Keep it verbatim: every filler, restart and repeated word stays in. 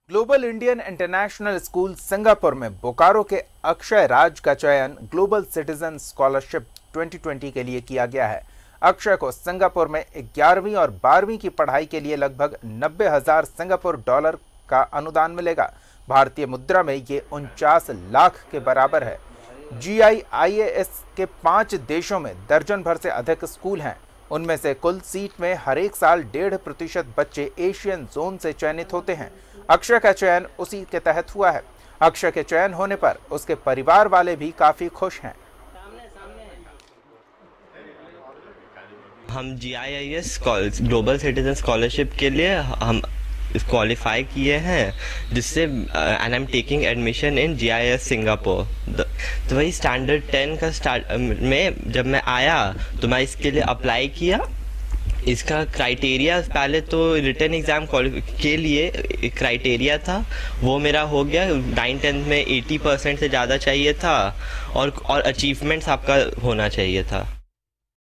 Global Indian international school Singapore में बोकारो के अक्षय राज का चयन ग्लोबल सिटीजन स्कॉलरशिप दो हज़ार बीस के लिए किया गया है। अक्षय को सिंगापुर में ग्यारहवीं और बारहवीं की पढ़ाई के लिए लगभग नब्बे हजार सिंगापुर डॉलर का अनुदान मिलेगा। भारतीय मुद्रा में ये उनचास लाख के बराबर है। जी आई आई ए एस के पांच देशों में दर्जन भर से अधिक स्कूल हैं। उनमें से कुल सीट में हर एक साल डेढ़ प्रतिशत बच्चे एशियन जोन से चयनित होते हैं। अक्षय का चयन उसी के तहत हुआ है। अक्षय के चयन होने पर उसके परिवार वाले भी काफी खुश हैं। हम G I I S global citizen scholarship के लिए हम क्वालिफाई किए हैं, जिससे and I am taking admission in G I S Singapore. तो वही स्टैंडर्ड टेन का स्टार्ट में जब मैं आया तो मैं इसके लिए अप्लाई किया। इसका क्राइटेरिया पहले तो रिटन एग्ज़ाम के लिए क्राइटेरिया था, वो मेरा हो गया। नाइन टेंथ में अस्सी परसेंट से ज़्यादा चाहिए था और और अचीवमेंट्स आपका होना चाहिए था।